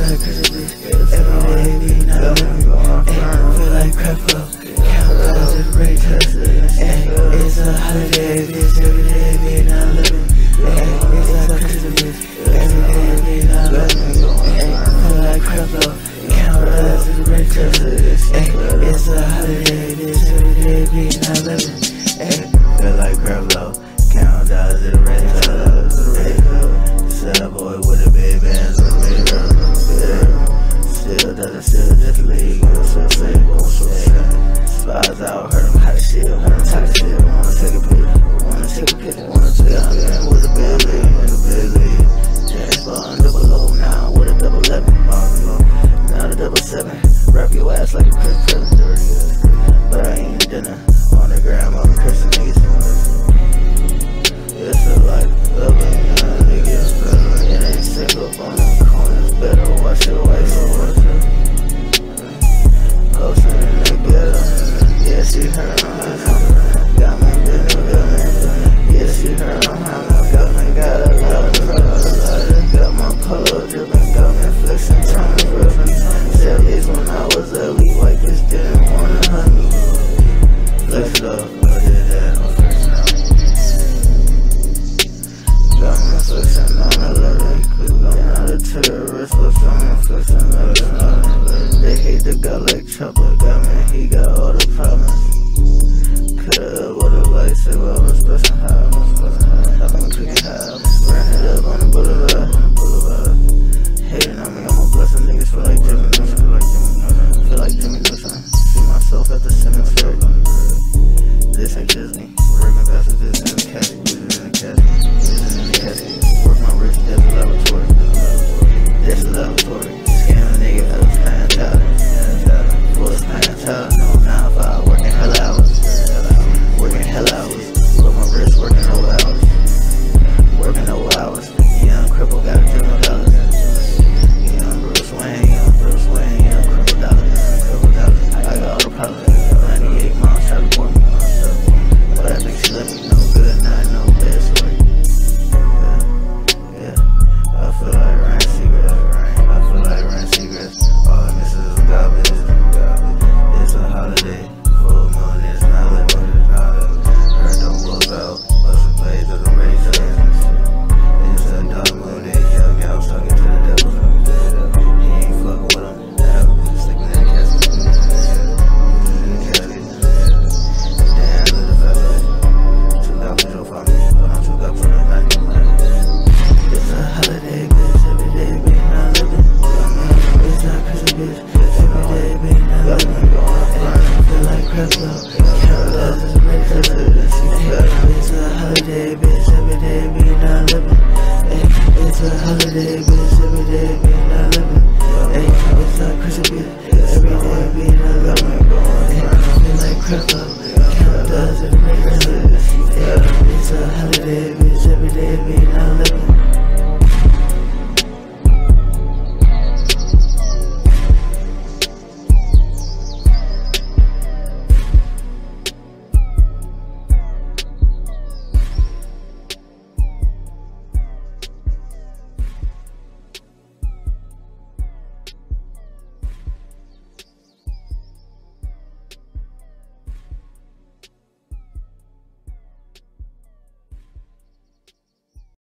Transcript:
like Christmas. Every day be not living. Feel like crap up. Count dollars and rate us. It's a holiday, bitch. Every day be not living. It's like Christmas. Every day be not living. Feel like crap up. Count dollars and rate us. It's a holiday, bitch. Every day be not living. Feel like crap low. Count dollars and rate us. Sad boy with a big band. Still doesn't still just leave. Spies out, heard him how to shit. Wanna talk shit, wanna take a picture. Wanna take a picture, wanna take a picture. With a big league, in the big league. James Bond, double O now with a double 11. Now the double 7. Wrap your ass like a Chris President.